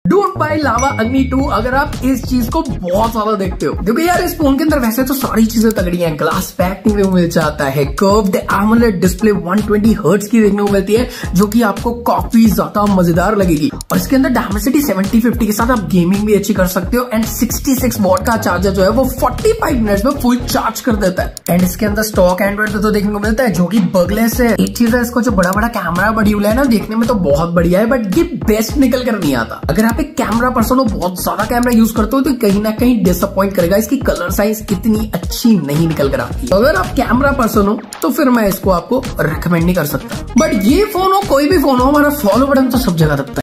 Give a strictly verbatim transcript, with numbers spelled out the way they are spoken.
Don't buy लावा अग्नि to अगर आप इस चीज को बहुत ज्यादा देखते हो। देखो यार इस फोन के अंदर वैसे तो सारी चीजें तगड़ी हैं, ग्लास पैकिंग में मिल जाता है, curved AMOLED display one twenty hertz की देखने को मिलती है जो कि आपको काफी ज्यादा मजेदार लगेगी। और इसके अंदर डायमेंसिटी सेवेंटी फिफ्टी के साथ आप गेमिंग भी अच्छी कर सकते हो। एंड सिक्सटी सिक्स वॉट का चार्जर जो है वो पैंतालीस मिनट्स में फुल चार्ज कर देता है। एंड इसके अंदर स्टॉक एंड्रॉइड तो देखने को मिलता है जो कि बगलेस है। एक चीज है इसको जो बड़ा बड़ा कैमरा मॉड्यूल है ना, देखने में तो बहुत बढ़िया है बट ये बेस्ट निकल कर नहीं आता। अगर आप एक कैमरा पर्सन हो, बहुत ज्यादा कैमरा यूज करते हो तो कहीं ना कहीं डिसअपॉइंट करेगा। इसकी कलर साइज इतनी अच्छी नहीं निकल कर आती। अगर आप कैमरा पर्सन हो तो फिर मैं इसको आपको रिकमेंड नहीं कर सकता। बट ये फोन हो कोई भी फोन हो, हमारा फॉलो बटन तो सब जगह दबता है।